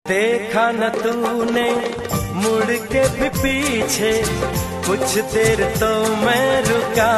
देखा न तूने मुड़ के भी पीछे, कुछ देर तो मैं रुका